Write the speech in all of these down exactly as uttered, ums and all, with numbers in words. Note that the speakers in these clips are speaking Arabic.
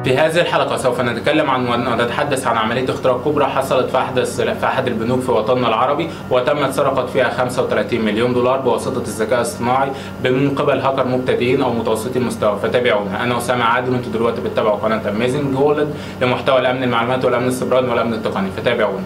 في هذه الحلقة سوف نتكلم عن ونتحدث عن عملية اختراق كبرى حصلت في أحدث في أحد البنوك في وطننا العربي، وتمت سرقة فيها خمسة وثلاثين مليون دولار بواسطة الذكاء الاصطناعي من قبل هاكر مبتدئين أو متوسطي المستوى. فتابعونا، أنا أسامة عادل وأنتم دلوقتي بتتابعوا قناة أميزنج وورلد لمحتوى الأمن المعلوماتي والأمن السيبراني والأمن التقني، فتابعونا.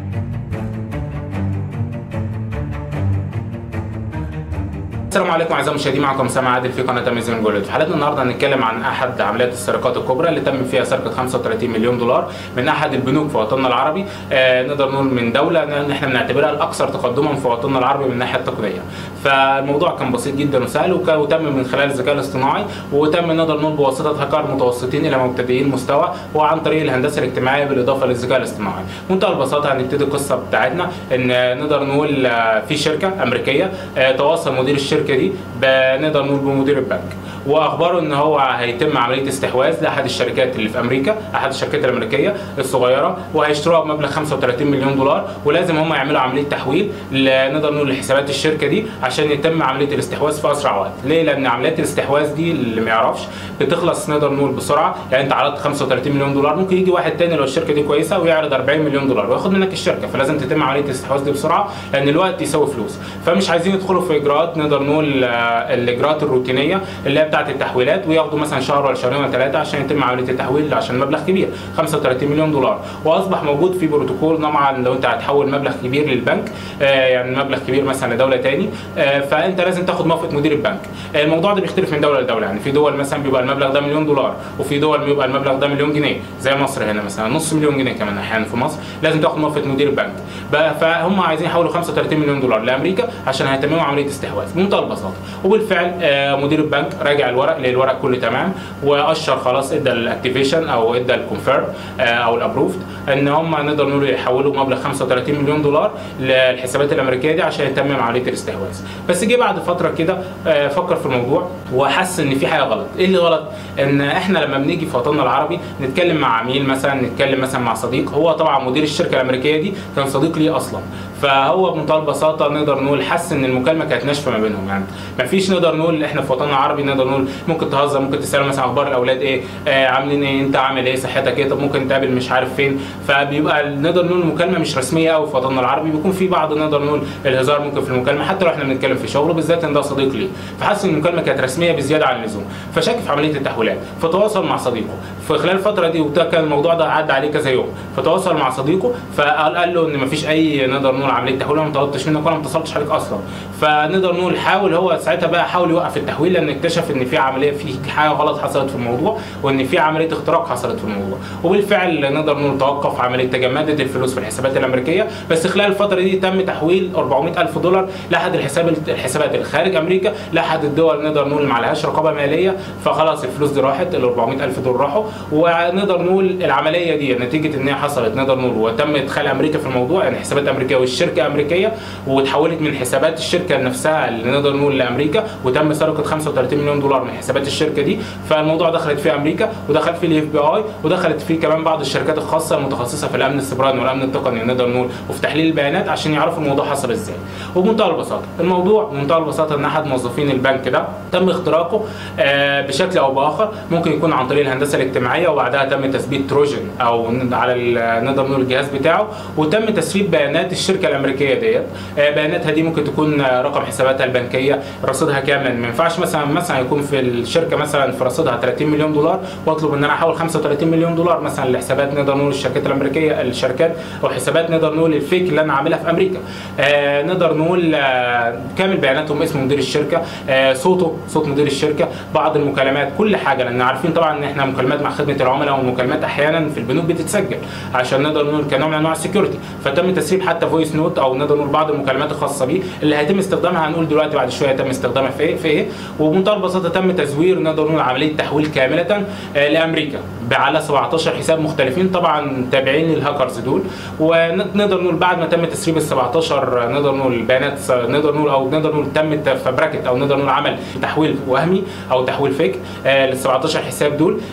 السلام عليكم اعزائي المشاهدين، معكم اسامه عادل في قناه اميزنج وورلد. في حلقتنا النهارده هنتكلم عن احد عمليات السرقات الكبرى اللي تم فيها سرقه خمسة وثلاثين مليون دولار من احد البنوك في وطننا العربي. آه نقدر نقول من دوله ان احنا بنعتبرها الاكثر تقدما في وطننا العربي من الناحيه التقنيه. فالموضوع كان بسيط جدا وسهل، وتم من خلال الذكاء الاصطناعي، وتم نقدر نقول بواسطه هاكر متوسطين الى مبتدئين المستوى، وعن طريق الهندسه الاجتماعيه بالاضافه للذكاء الاصطناعي. بمنتهى البساطه هنبتدي القصه بتاعتنا ان نقدر نقول في شركه امريكيه تواصل مدير الشركه دي نقدر نقول بمدير البنك، واخبره ان هو هيتم عمليه استحواذ لاحد الشركات اللي في امريكا، احد الشركات الامريكيه الصغيره، وهيشتروها بمبلغ خمسة وثلاثين مليون دولار، ولازم هم يعملوا عمليه تحويل نقدر نقول لحسابات الشركه دي عشان يتم عمليه الاستحواذ في اسرع وقت. ليه؟ لان عمليات الاستحواذ دي اللي ما يعرفش بتخلص نقدر نقول بسرعه. يعني انت عرضت خمسة وثلاثين مليون دولار، ممكن يجي واحد تاني لو الشركه دي كويسه ويعرض أربعين مليون دولار وياخد منك الشركه، فلازم تتم عمليه الاستحواذ دي بسرعه لان الوقت يساوي فلوس. فمش عايزين يدخلوا في اجراءات نقدر نقول الاجراءات الروتينيه اللي هي بتاعه التحويلات، وياخدوا مثلا شهر ولا شهرين ولا ثلاثه عشان يتم عمليه التحويل عشان مبلغ كبير خمسة وثلاثين مليون دولار. واصبح موجود في بروتوكول طبعا لو انت هتحول مبلغ كبير للبنك، آه يعني مبلغ كبير مثلا لدوله ثاني، آه فانت لازم تاخد موافقه مدير البنك. آه الموضوع ده بيختلف من دوله لدوله، يعني في دول مثلا بيبقى المبلغ ده مليون دولار، وفي دول بيبقى المبلغ ده مليون جنيه زي مصر هنا مثلا نص مليون جنيه كمان احيانا في مصر، لازم تاخد موافقه مدير البنك. فهم عايزين يحولوا خمسة وثلاثين مليون دولار لامريكا عشان هيتمموا عمليه استحواذ بمنتهى البساطه. وبالفعل آه مدير البنك راجع الورق، لقى الورق كله تمام، واشر خلاص ادى الاكتيفيشن او ادى الكونفيرم او الابروفد ان هم نقدر نقول يحولوا مبلغ خمسة وثلاثين مليون دولار للحسابات الامريكيه دي عشان يتمم عمليه الاستحواذ. بس جه بعد فتره كده فكر في الموضوع وحس ان في حاجه غلط. ايه اللي غلط؟ ان احنا لما بنيجي في وطننا العربي نتكلم مع عميل مثلا، نتكلم مثلا مع صديق، هو طبعا مدير الشركه الامريكيه دي كان صديق ليه اصلا، فهو بمنتهى البساطه نقدر نقول حس ان المكالمه كانت ناشفه ما بينهم. يعني ما فيش نقدر نقول احنا في وطننا العربي نقدر نقول ممكن تهزر، ممكن تساله مثلا اخبار الاولاد ايه، آه عاملين ايه، انت عامل ايه، صحتك ايه، طب ممكن نتقابل مش عارف فين. فبيبقى نقدر نقول المكالمه مش رسميه قوي في وطننا العربي، بيكون في بعض نقدر نقول الهزار ممكن في المكالمه حتى لو احنا بنتكلم في شغله، بالذات ان ده صديق ليه. فحس ان المكالمه كانت رسميه بزياده عن اللزوم، فشك في عمليه التحويلات، فتواصل مع صديقه في خلال الفتره دي، وده كان الموضوع ده عدى عليه كذا يوم. فتواصل مع صديقه فقال قال له ان مفيش اي نقدر نقول عمليه تحويل، انا ما طلبتش منك ولا ما اتصلتش عليك اصلا. فنقدر نقول حاول هو ساعتها بقى حاول يوقف التحويل، لان اكتشف ان في عمليه في حاجه غلط حصلت في الموضوع، وان في عمليه اختراق حصلت في الموضوع. وبالفعل نقدر نقول توقف عمليه تجمدت الفلوس في الحسابات الامريكيه. بس خلال الفتره دي تم تحويل أربعمائة ألف دولار لاحد الحساب الحسابات اللي خارج امريكا، لاحد الدول نقدر نقول ما عليهاش رقابه ماليه. فخلاص الفلوس دي راحت، ال أربعمائة ألف دول راحوا. ونقدر نقول العمليه دي نتيجه ان هي حصلت نقدر نقول وتم ادخال امريكا في الموضوع، يعني حسابات امريكيه والشركه امريكيه، وتحولت من حسابات الشركه نفسها اللي نقدر نقول لامريكا، وتم سرقه خمسة وثلاثين مليون دولار من حسابات الشركه دي. فالموضوع دخلت فيه امريكا، ودخل فيه الاف بي اي، ودخلت فيه كمان بعض الشركات الخاصه المتخصصه في الامن السيبراني والامن التقني نقدر نقول، وفي تحليل البيانات عشان يعرفوا الموضوع حصل ازاي. وبمنتهى البساطه الموضوع بمنتهى البساطه ان احد موظفين البنك ده تم اختراقه آه بشكل او باخر، ممكن يكون عن طريق الهندسه الاجتماعيه، وبعدها تم تثبيت تروجن او على نقدر نقول الجهاز بتاعه، وتم تسريب بيانات الشركه الامريكيه ديت. آه بياناتها دي ممكن تكون رقم حساباتها البنكيه، رصيدها كامل. ما ينفعش مثلا مثلا يكون في الشركه مثلا في رصيدها ثلاثين مليون دولار واطلب ان انا احول خمسة وثلاثين مليون دولار مثلا لحسابات نقدر نقول الشركات الامريكيه، الشركات او حسابات نقدر نقول الفيك اللي انا عاملها في امريكا. آه نقدر نقول آه كامل بياناتهم، اسم مدير الشركه، آه صوته، صوت مدير الشركه، بعض المكالمات، كل حاجه، لان عارفين طبعا ان احنا مكالمات مع خدمه العملاء والمكالمات احيانا في البنوك بتتسجل عشان نقدر نقول كنوع من انواع السكيورتي. فتم تسريب حتى فويس نوت او نقدر نقول بعض المكالمات الخاصه بيه اللي هيتم استخدامها، هنقول دلوقتي بعد شويه تم استخدامها في ايه في ايه. وبمنتهى البساطه تم تزوير نقدر نقول عمليه تحويل كامله آه لامريكا على سبعتاشر حساب مختلفين طبعا تابعين للهاكرز دول. ونقدر نقول بعد ما تم تسريب ال سبعتاشر نقدر نقول البيانات نقدر نقول او نقدر نقول تم فبركت او نقدر نقول عمل تحويل وهمي او تحويل فيك آه لل سبعتاشر حساب دول، كان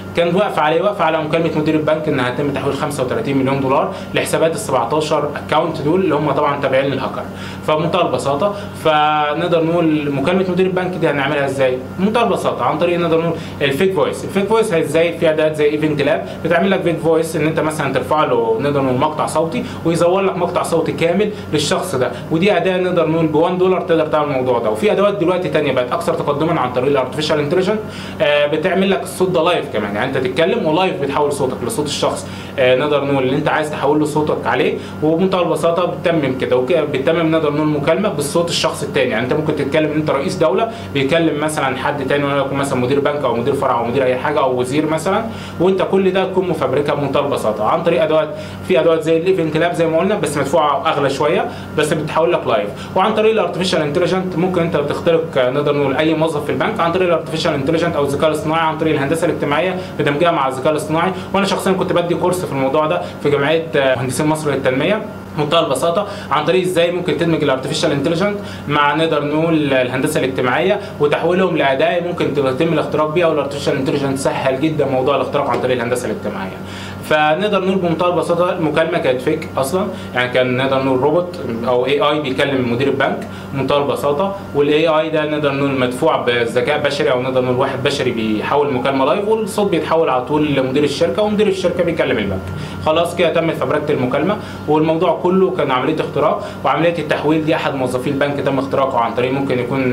واقفه عليه واقفه على مكالمه مدير البنك انها هيتم تحويل خمسة وثلاثين مليون دولار لحسابات ال سبعتاشر اكونت دول اللي هم طبعا تابعين للهاكر. فبمنتهى البساطه فنقدر نقول مكالمه مدير البنك دي هنعملها ازاي؟ بمنتهى البساطه عن طريق نقدر نقول الفيك فويس. الفيك فويس ازاي؟ في اداه زي ايفنت لاب بتعمل لك فيك فويس ان انت مثلا ترفع له نقدر نقول مقطع صوتي ويزور لك مقطع صوتي كامل للشخص ده، ودي اداه نقدر نقول ب واحد دولار تقدر تعمل الموضوع ده. وفي ادوات دلوقتي ثانيه بقت اكثر تقدما عن طريق الارتفيشال انتليجنت بتعمل لك الصوت ده لايف كمان، يعني انت تتكلم ولايف بتحول صوتك لصوت الشخص نقدر نقول اللي انت عايز تحول له صوتك عليه، وبمنتهى البساطه بتتمم كده وبتتمم نقدر نقول مكالمه بالصوت الشخص الثاني. يعني انت ممكن تتكلم انت رئيس دوله بيكلم مثلا حد ثاني وليكن مثلا مدير بنك او مدير فرع او مدير اي حاجه او وزير مثلا، وانت كل ده تكون مفبركها بمنتهى البساطه عن طريق ادوات. في ادوات زي الايفنت لاب زي ما قلنا بس مدفوعه اغلى شويه بس بتحول لك لايف. وعن طريق الارتفيشال انتليجنت ممكن انت تخترق نقدر نقول اي موظف في البنك عن طريق الارتفيشال انتليجنت او الذكاء الاصطناعي عن طريق الهندسه الاجتماعيه بدمجها مع الذكاء الاصطناعي. وانا شخصيا كنت بدي كورس في الموضوع ده في جمعيه مهندسين مصر للتنميه بمنتهى البساطه عن طريق ازاي ممكن تدمج الارتفيشال انتليجنت مع نقدر نقول الهندسه الاجتماعيه وتحويلهم لاداه ممكن يتم الاختراق بيها. والارتفيشال انتليجنت سهل جدا موضوع الاختراق عن طريق الهندسه الاجتماعيه. فنقدر نقول بمنتهى البساطه المكالمه كانت فيك اصلا، يعني كان نقدر نقول روبوت او اي اي بيكلم مدير البنك بمنتهى البساطه، والاي اي ده نقدر نقول مدفوع بذكاء بشري او نقدر نقول واحد بشري بيحول المكالمه لايف، والصوت بيتحول على طول لمدير الشركه ومدير الشركه بيكلم البنك. خلاص كده تمت فبركه المكالمه، والموضوع كله كان عمليه اختراق. وعمليه التحويل دي احد موظفي البنك تم اختراقه عن طريق ممكن يكون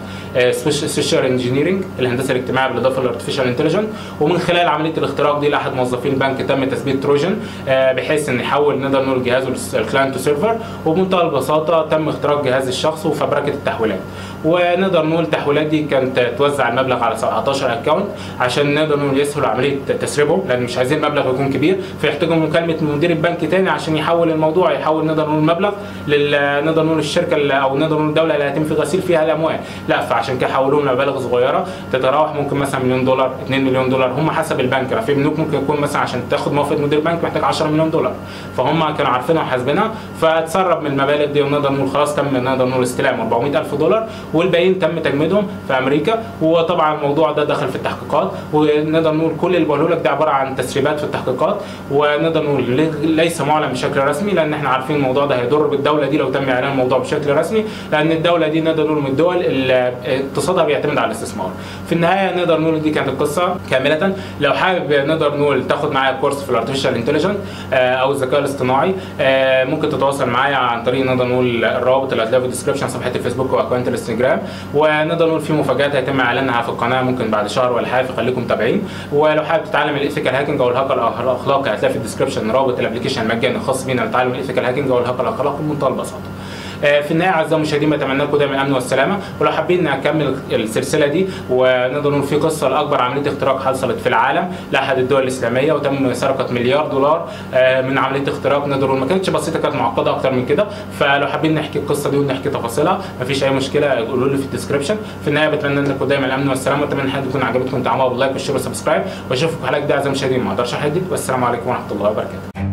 سوشيال انجينيرنج الهندسه الاجتماعيه بالاضافه للارتفيشال انتليجنت. ومن خلال عمليه الاختراق دي لاحد موظفي البنك تم تثبيت تروجن بحيث ان يحول نقدر نقول جهازه الكلاينت تو سيرفر، وبمنتهى البساطه تم اختراق جهاز الشخص وفبركه التحويلات. ونقدر نقول التحويلات دي كانت توزع المبلغ على سبعتاشر اكونت عشان نقدر نقول يسهل عمليه تسريبهم، لان مش عايزين المبلغ يكون كبير فيحتاجوا مكالمه مدير البنك تاني عشان يحول الموضوع، يحول نقدر نقول المبلغ لل نقدر نقول الشركه اللي او نقدر نقول الدوله اللي هيتم في غسيل فيها الاموال. لا فعشان كده حولوهم لمبالغ صغيره تتراوح ممكن مثلا مليون دولار اتنين مليون دولار، هم حسب البنك. يعني في بنوك ممكن يكون مثلا عشان تاخد موافقه مدير البنك محتاج عشرة مليون دولار، فهم كانوا عارفينها وحاسبينها فتسرب من المبالغ دي. ونقدر نقول خلاص تم نقدر نقول استلام أربعمائة ألف دولار، والباقيين تم تجميدهم في امريكا. وطبعا الموضوع ده دخل في التحقيقات، ونقدر نقول كل اللي بقوله لك ده عباره عن تسريبات في التحقيقات، ونقدر نقول ليس معلن بشكل رسمي، لان احنا عارفين الموضوع ده هيضر بالدوله دي لو تم اعلان الموضوع بشكل رسمي، لان الدوله دي نقدر نقول من الدول اللي اقتصادها بيعتمد على الاستثمار. في النهايه نقدر نقول دي كانت القصه كامله. لو حابب نقدر نقول تاخد معايا كورس في الارتفيشال انتليجنت او الذكاء الاصطناعي ممكن تتواصل معايا عن طريق نقدر نقول الرابط اللي هتلاقيه في الديسكربشن صفحه الفيسبوك واكونت الانستجرام. ونقدر نقول في مفاجات هيتم اعلانها في القناه ممكن بعد شهر ولا حاجه، فخليكم متابعين. ولو حابب تتعلم الايثيكال هاكينج او الهاكر الاخلاقي هتلاقي في الديسكربشن رابط الابلكيشن المجاني الخاص بينا لتعلم الايثيكال هاكينج او الهاكر الاخلاقي بمنتهى البساطه. في النهايه اعزائي المشاهدين بتمنى لكم دايما الامن والسلامه. ولو حابين نكمل السلسله دي ونقدر نقول في قصه لاكبر عمليه اختراق حصلت في العالم لاحد الدول الاسلاميه وتم سرقه مليار دولار من عمليه اختراق نقدر نقول ما كانتش بسيطه، كانت معقده اكتر من كده. فلو حابين نحكي القصه دي ونحكي تفاصيلها مفيش اي مشكله قولوا لي في الديسكربشن. في النهايه بتمنى لكم دايما الامن والسلامه، واتمنى الحلقه تكون عجبتكم تعملوها باللايك والشير والسبسكرايب، واشوفكم في حلقه جديده اعزائي المشاهدين مع درش حديد. والسلام عليكم ورحمه الله وبركاته.